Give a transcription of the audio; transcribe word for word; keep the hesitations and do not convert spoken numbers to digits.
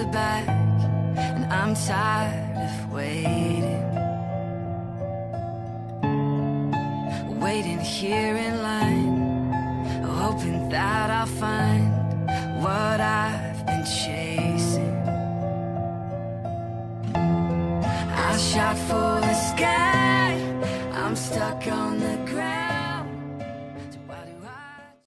back, and I'm tired of waiting. Waiting here in line, hoping that I'll find what I've been chasing. I shot for the sky, I'm stuck on